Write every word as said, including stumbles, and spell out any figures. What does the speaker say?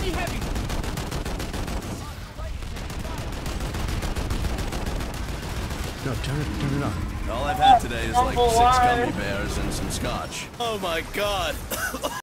Enemy heavy. No, turn it, turn it on. All I've had today is like six gummy bears and some scotch. Oh my god.